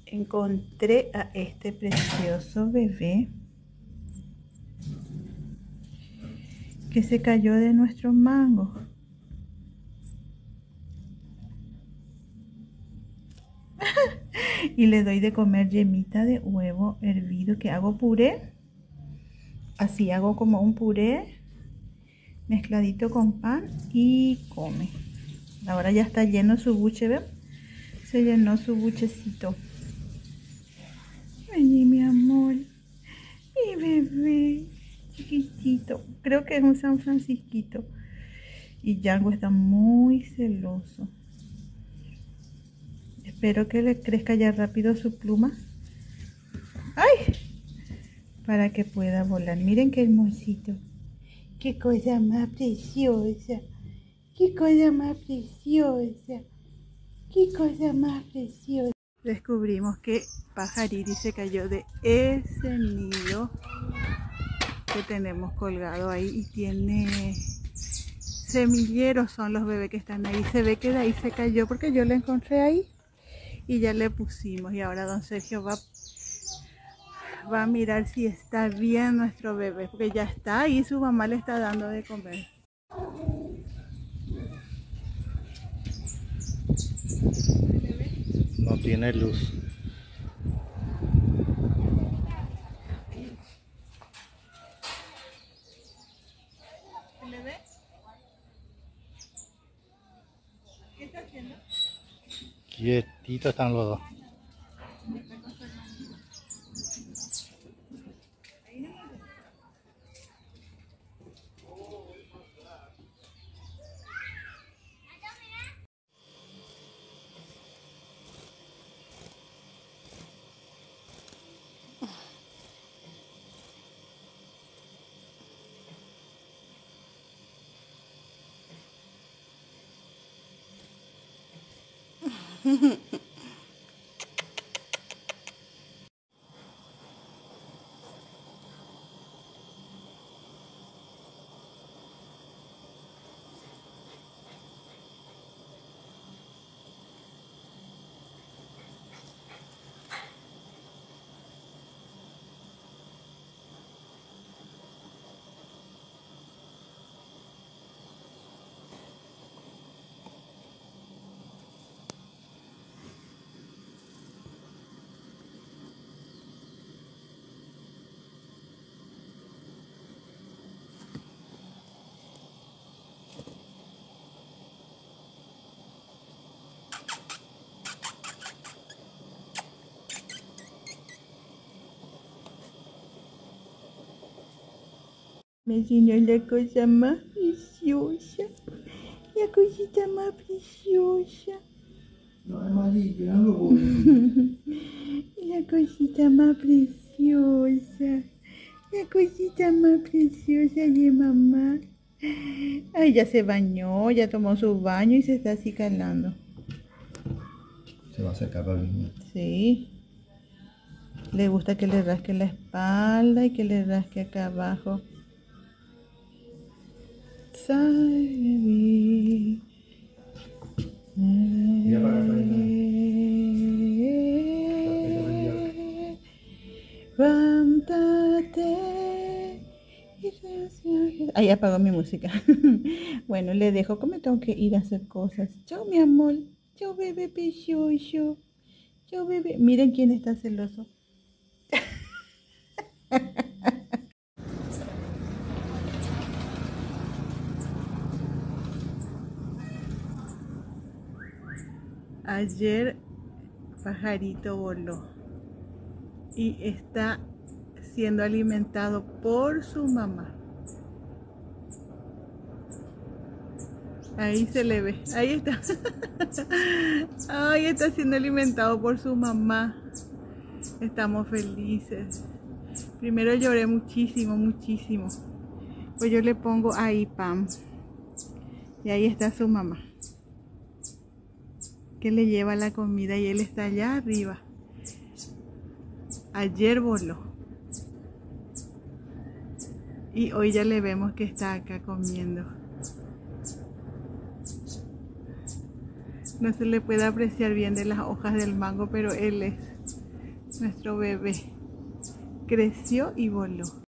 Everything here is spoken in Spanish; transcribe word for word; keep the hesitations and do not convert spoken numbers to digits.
Encontré a este precioso bebé que se cayó de nuestro mango. Y le doy de comer yemita de huevo hervido, que hago puré. Así hago como un puré mezcladito con pan y come. Ahora ya está lleno su buche, ¿ven? Se llenó su buchecito. Vení, mi amor. Mi bebé chiquitito. Creo que es un San Francisquito. Y Django está muy celoso. Espero que le crezca ya rápido su pluma. ¡Ay! Para que pueda volar. Miren qué hermosito. Qué cosa más preciosa. Qué cosa más preciosa. Qué cosa más preciosa. Descubrimos que Pajariri se cayó de ese nido que tenemos colgado ahí y tiene semilleros, son los bebés que están ahí. Se ve que de ahí se cayó porque yo lo encontré ahí y ya le pusimos. Y ahora don Sergio va, va a mirar si está bien nuestro bebé, porque ya está ahí, su mamá le está dando de comer. No tiene luz. ¿El bebé? ¿Qué está haciendo? Quietitos están los dos. Me enseñó la cosa más preciosa. La cosita más preciosa. La cosita más preciosa. La cosita más preciosa de mamá. Ay, ya se bañó, ya tomó su baño y se está acicalando. Se va a acercar para mí. Sí. Le gusta que le rasque la espalda y que le rasque acá abajo. Sabe. Levántate. Ahí apagó mi música. Bueno, le dejo que me tengo que ir a hacer cosas. Chao, mi amor. Chao, bebé precioso. Chao, bebé. Miren quién está celoso. Ayer Pajarito voló y está siendo alimentado por su mamá. Ahí se le ve, ahí está. Ahí está siendo alimentado por su mamá. Estamos felices. Primero lloré muchísimo, muchísimo. Pues yo le pongo ahí pan. Y ahí está su mamá, que le lleva la comida y él está allá arriba. Ayer voló y hoy ya le vemos que está acá comiendo. No se le puede apreciar bien de las hojas del mango, pero él es Nuestro bebé creció y voló.